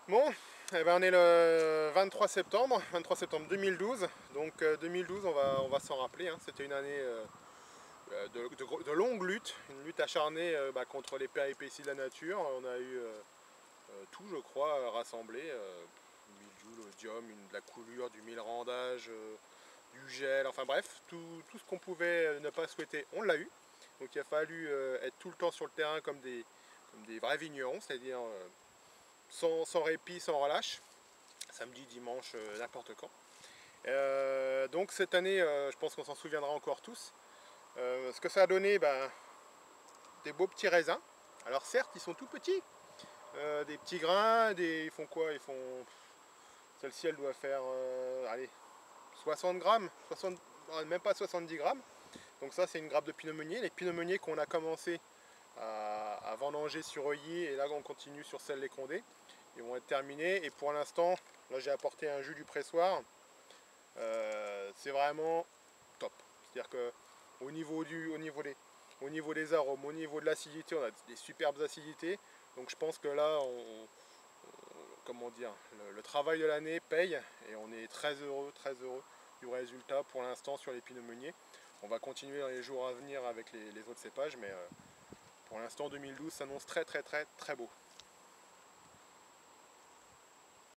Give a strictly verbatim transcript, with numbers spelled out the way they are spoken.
Bon, eh ben on est le vingt-trois septembre, vingt-trois septembre deux mille douze. Donc euh, deux mille douze, on va, on va s'en rappeler, hein. C'était une année euh, de, de, gros- de longue lutte, une lutte acharnée euh, bah, contre les péripéties de la nature. On a eu euh, euh, tout, je crois, euh, rassemblé. Euh, du mildiou, l'oïdium, une- de la coulure, du milrandage, euh, du gel, enfin bref, tout, tout ce qu'on pouvait euh, ne pas souhaiter, on l'a eu. Donc il a fallu euh, être tout le temps sur le terrain comme des, comme des vrais vignerons, c'est-à-dire euh, sans, sans répit, sans relâche, samedi, dimanche, euh, n'importe quand. Euh, donc cette année, euh, je pense qu'on s'en souviendra encore tous. Euh, ce que ça a donné, ben, des beaux petits raisins. Alors certes, ils sont tout petits, euh, des petits grains, des, ils font quoi? Ils font, celle-ci, elle doit faire, euh, allez, soixante grammes, soixante, même pas soixante-dix grammes. Donc ça, c'est une grappe de pinot meunier. Les pinot meuniers qu'on a commencé à, à vendanger sur œillet, et là, on continue sur celle les Condés. Ils vont être terminés. Et pour l'instant, là, j'ai apporté un jus du pressoir. Euh, c'est vraiment top. C'est-à-dire que au niveau, du, au, niveau des, au niveau des arômes, au niveau de l'acidité, on a des superbes acidités. Donc je pense que là, on, on- comment dire, le, le travail de l'année paye et on est très heureux, très heureux du résultat pour l'instant sur les pinot meuniers. On va continuer dans les jours à venir avec les, les autres cépages, mais euh, pour l'instant deux mille douze s'annonce très très très très beau.